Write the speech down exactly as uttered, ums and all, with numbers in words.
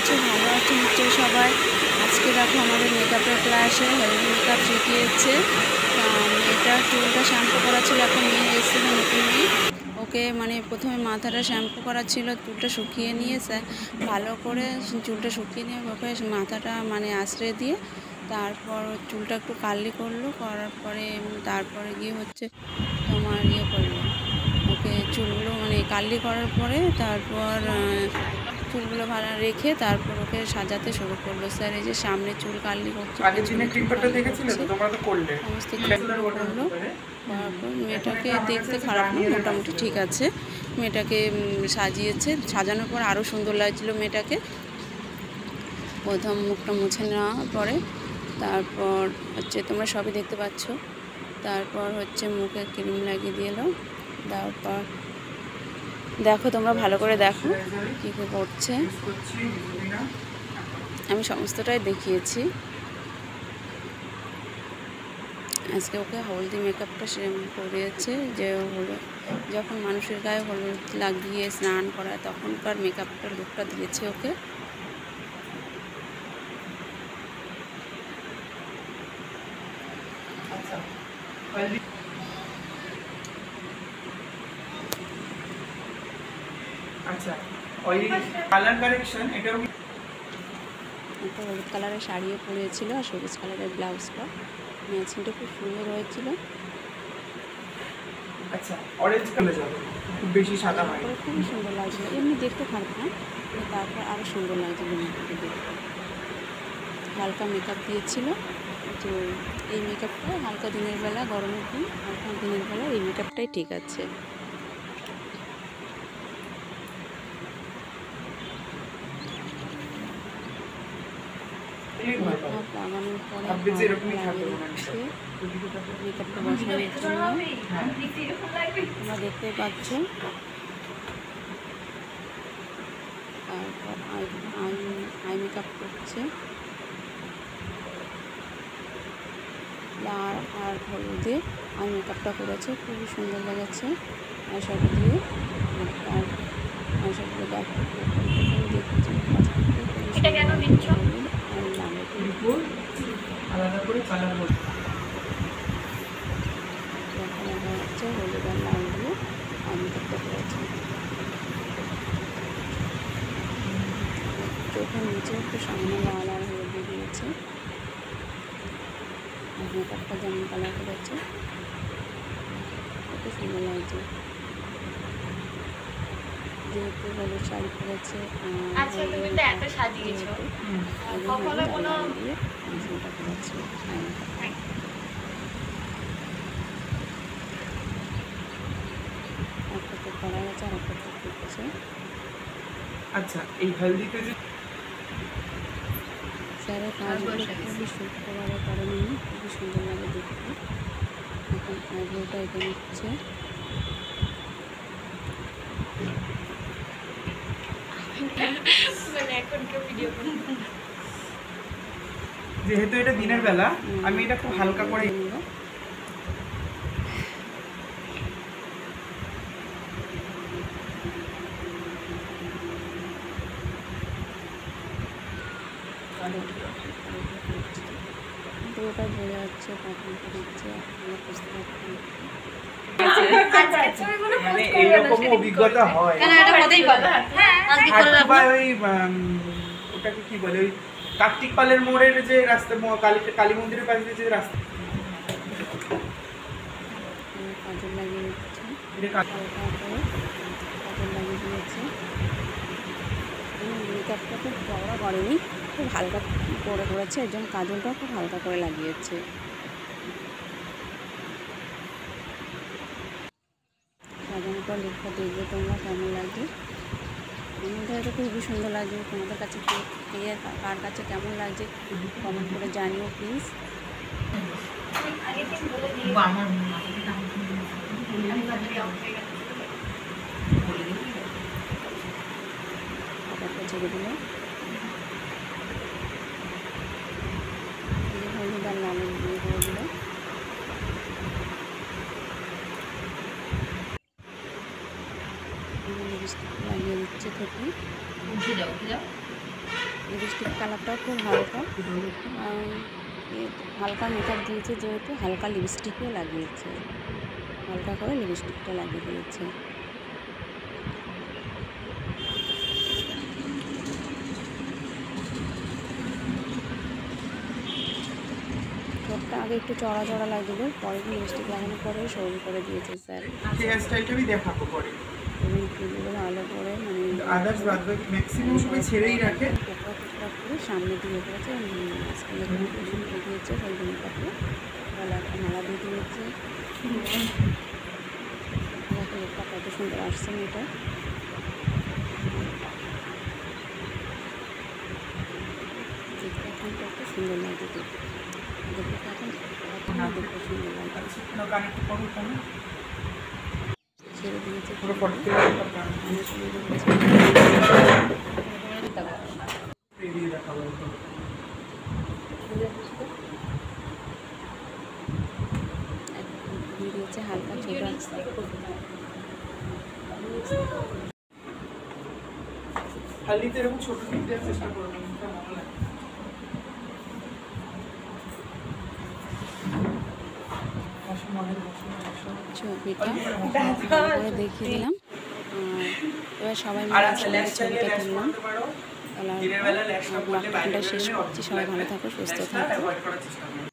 আছো? ভালো আছো নিশ্চয়ই সবাই। আজকে দেখো আমাদের মেকআপের ক্লাসে হেলদি মেকআপ শিখিয়েছে। মেয়েটার চুলটা শ্যাম্পু করা ছিল, এখন মেয়ে এসেছিলো নতুন মেয়ে, ওকে মানে প্রথমে মাথাটা শ্যাম্পু করা ছিল, চুলটা শুকিয়ে নিয়ে ভালো করে চুলটা শুকিয়ে নিয়ে ওকে মাথাটা মানে আশ্রয় দিয়ে তারপর চুলটা একটু কার্লি করলো, করার পরে তারপরে গিয়ে হচ্ছে তোমার ইয়ে করলো, ওকে চুলগুলো মানে কার্লি করার পরে তারপর চুলগুলো ভালো রেখে তারপর ওকে সাজাতে শুরু করলো। স্যার এই যে সামনে চুল কার্লি করছে, সমস্ত চুলগুলো করলো। তারপর মেয়েটাকে দেখতে খারাপ না, মোটামুটি ঠিক আছে। মেয়েটাকে সাজিয়েছে, সাজানোর পর আরও সুন্দর লাগছিলো মেয়েটাকে। প্রথম মুখটা মুছে নেওয়ার পরে তারপর হচ্ছে তোমরা সবই দেখতে পাচ্ছ, তারপর হচ্ছে মুখে ক্রিম লাগিয়ে দিয়ে এলো। তারপর দেখো তোমরা ভালো করে দেখো কী কী করছে, আমি সমস্তটাই দেখিয়েছি। আজকে ওকে হলদি মেকআপটা সেম করিয়েছে, যে হলো যখন মানুষের গায়ে হলুদ লাগিয়ে স্নান করায় তখনকার মেকআপটার লুকটা দিয়েছে ওকে। আচ্ছা, ওই কালার কারেকশন এটাও একটা হলুদ কালারের শাড়িও পরেছিল আর সবুজ কালারের ব্লাউজটা, ম্যাচিংটা খুব সুন্দর হয়েছিল। আচ্ছা, অরেঞ্জ কালার যাবে, খুব বেশি সাদা হয় না, খুবই সুন্দর লাগছিল, এমনি দেখতে খারাপ না, তারপর আরও সুন্দর লাগছিল মেকআপটা দেখতে। হালকা মেকআপ দিয়েছিল, তো এই মেকআপটা হালকা দিনের বেলা, গরমের দিন হালকা দিনের বেলা এই মেকআপটাই ঠিক আছে। মেকআপ লাগানোর পরে লাগিয়েছে মেকআপটা বসানোর জন্য, তোমরা দেখতে পাচ্ছ। তারপর আই আই আই মেকআপ করছে, লাল আর হলুদে আই মেকআপটা করেছে, খুবই সুন্দর লেগেছে আইশ্যাডো দিয়ে। আর আইশ্যাডো দেখো দেখছি আলাদা করে কালার করতে দেখা দেখা যাচ্ছে হলুদ আর লাল দিয়ে আই মেকআপটা করেছে। চোখের নিচে একটু সামনে লাল আর হলুদ দিয়ে দিয়েছে, আর মেকআপটা যেমন কালার করেছে কত সুন্দর লাগছে। যেহেতু হলুদ শাড়ি পরেছে দিয়ে সেটা করেছে। একটা তো করা গেছে আর একটা তো করছে। আচ্ছা, এই হলদিতে যে স্যারের কাজগুলো খুবই সূক্ষ্মভাবে করেন, খুবই সুন্দর লাগে দেখতে। এখন আইব্রোটা এখানে হচ্ছে, যেহেতু এটা দিনের বেলা আমি এটা খুব হালকা করে পুরোটা বোঝা যাচ্ছে, পাখনটা দিচ্ছে, আমরা বুঝতে পারছি। মানে এরকম অভিজ্ঞতা হয়, ওই ওটাকে কি বলে, ওই কার্তিক পালের মোড়ের যে রাস্তা, কালী কালী মন্দিরের পাশে যে রাস্তা, কাজল লাগিয়ে দিচ্ছে, কাজল লাগিয়ে দিয়েছে। মেকআপটা খুব চওড়া করেনি, খুব হালকা করে করেছে, এর জন্য কাজলটাও খুব হালকা করে লাগিয়েছে। সাজানোর পর লুকটা দেখবে তোমরা কেমন লাগে। আমাদের এটা খুবই সুন্দর লাগছে, তোমাদের কাছে কে কার কাছে কেমন লাগছে কমেন্ট করে জানিও প্লিজ। কাপড়টা ছেড়ে দিল, হলুদ আর লালের দিয়ে করে দিল। লিপস্টিক লাগিয়ে দিচ্ছে থেকে, উঠে যাও উঠে যাও লিপস্টিক কালারটাও খুব হালকা, আর এ হালকা মেকআপ দিয়েছে যেহেতু হালকা লিপস্টিকও লাগিয়েছে, হালকা করে লিপস্টিকটা লাগিয়ে দিয়েছে। ঠোঁটটা আগে একটু চড়া চড়া লাগছিল, পরে লিপস্টিক লাগানোর পরে সরু করে দিয়েছে স্যার। হেয়ার স্টাইলটা আমি দেখাবো পরে। এবং চুলগুলো ভালো করে মানে আদার্স বাদ বাকি ম্যাক্সিমাম সবাই ছেড়েই রাখে। টুকরা টুকরা করে সামনে দিয়ে করেছে, মাঝখানে করে সুন্দর দিয়েছে গোল্ডেন কাপড়ে, গলা একটা মালা দিয়ে দিয়েছে। দেখো এটা কত সুন্দর আসছে মেয়েটা। দেখতে এখন কত সুন্দর লাগে, দেখতে দেখতে এখন দেখতে সুন্দর লাগে। শুকনো কানে একটু করো কেন? ছেড়ে দিয়েছে পুরো ফটকে দিয়ে দেখাবো একটু। দিয়ে দিয়েছে হালকা ছোট হালদিতে এরকম ছোট টিপ দেওয়ার চেষ্টা করবেন, ভালো লাগে। ছবিটা ভালো করে দেখিয়ে দিলাম। এবার সবাই মিলে একসঙ্গে ছবিটা তুললাম। ব্লগটা শেষ করছি, সবাই ভালো থাকো, সুস্থ থাকো।